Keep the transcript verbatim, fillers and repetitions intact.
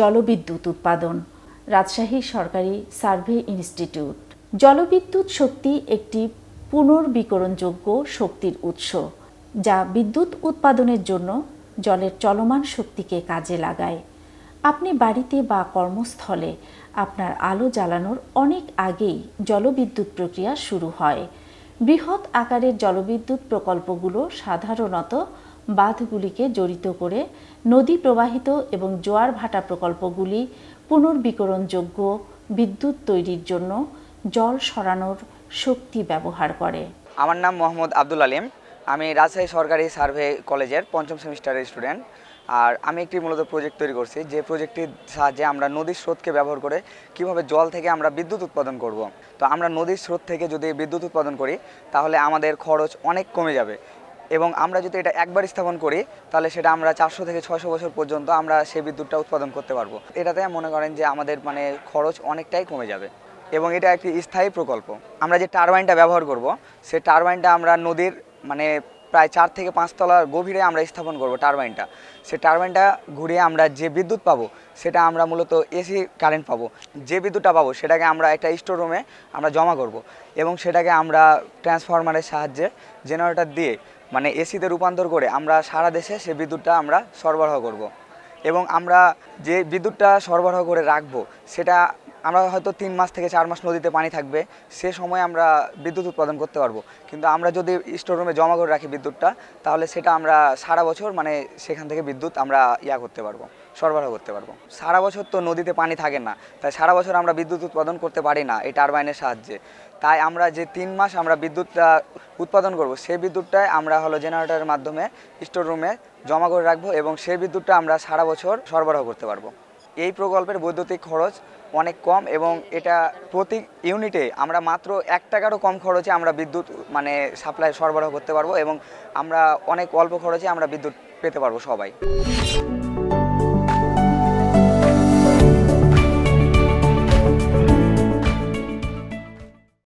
জলবিদ্যুৎ উৎপাদন, রাজশাহী সরকারি সার্ভে ইনস্টিটিউট। জলবিদ্যুৎ শক্তি একটি পুনর্বিকরণযোগ্য শক্তির উৎস, যা বিদ্যুৎ উৎপাদনের জন্য জলের চলমান শক্তিকে কাজে লাগায়। আপনি বাড়িতে বা কর্মস্থলে আপনার আলো জ্বালানোর অনেক আগেই জলবিদ্যুৎ প্রক্রিয়া শুরু হয়। বৃহৎ আকারের জলবিদ্যুৎ প্রকল্পগুলো সাধারণত বাঁধগুলিকে জড়িত করে নদী প্রবাহিত এবং জোয়ার ভাটা প্রকল্পগুলি পুনর্বিকরণযোগ্য বিদ্যুৎ তৈরির জন্য জল সরানোর শক্তি ব্যবহার করে। আমার নাম মোহাম্মদ আব্দুল আলিম। আমি রাজশাহী সরকারি সার্ভে কলেজের পঞ্চম সেমিস্টারের স্টুডেন্ট। আর আমি একটি মূলত প্রজেক্ট তৈরি করছি, যে প্রজেক্টটির সাহায্যে আমরা নদীর স্রোতকে ব্যবহার করে কিভাবে জল থেকে আমরা বিদ্যুৎ উৎপাদন করব। তো আমরা নদীর স্রোত থেকে যদি বিদ্যুৎ উৎপাদন করি তাহলে আমাদের খরচ অনেক কমে যাবে, এবং আমরা যদি এটা একবার স্থাপন করি তাহলে সেটা আমরা চারশো থেকে ছয়শো বছর পর্যন্ত আমরা সেই বিদ্যুৎটা উৎপাদন করতে পারবো। এটাতে মনে করেন যে আমাদের মানে খরচ অনেকটাই কমে যাবে, এবং এটা একটি স্থায়ী প্রকল্প। আমরা যে টারবাইনটা ব্যবহার করব, সেই টারবাইনটা আমরা নদীর মানে প্রায় চার থেকে পাঁচ তলার গভীরে আমরা স্থাপন করব টারবাইনটা। সে টারবাইনটা ঘুরিয়ে আমরা যে বিদ্যুৎ পাবো সেটা আমরা মূলত এসি কারেন্ট পাবো। যে বিদ্যুৎটা পাবো সেটাকে আমরা একটা স্টোর রুমে আমরা জমা করব, এবং সেটাকে আমরা ট্রান্সফরমারের সাহায্যে জেনারেটর দিয়ে মানে এসিতে রূপান্তর করে আমরা সারা দেশে সে বিদ্যুৎটা আমরা সরবরাহ করব। এবং আমরা যে বিদ্যুৎটা সরবরাহ করে রাখবো সেটা আমরা হয়তো তিন মাস থেকে চার মাস নদীতে পানি থাকবে, সে সময় আমরা বিদ্যুৎ উৎপাদন করতে পারবো। কিন্তু আমরা যদি স্টোর রুমে জমা করে রাখি বিদ্যুৎটা, তাহলে সেটা আমরা সারা বছর মানে সেখান থেকে বিদ্যুৎ আমরা ইয়া করতে পারবো, সরবরাহ করতে পারবো। সারা বছর তো নদীতে পানি থাকে না, তাই সারা বছর আমরা বিদ্যুৎ উৎপাদন করতে পারি না এই টারবাইনের সাহায্যে। তাই আমরা যে তিন মাস আমরা বিদ্যুৎটা উৎপাদন করব, সেই বিদ্যুৎটাই আমরা হলো জেনারেটরের মাধ্যমে স্টোর রুমে জমা করে রাখবো, এবং সেই বিদ্যুৎটা আমরা সারা বছর সরবরাহ করতে পারবো। এই প্রকল্পের বৈদ্যুতিক খরচ অনেক কম, এবং এটা প্রতি ইউনিটে আমরা মাত্র এক টাকারও কম খরচে আমরা বিদ্যুৎ মানে সাপ্লাই সরবরাহ করতে পারবো, এবং আমরা অনেক অল্প খরচে আমরা বিদ্যুৎ পেতে পারবো সবাই।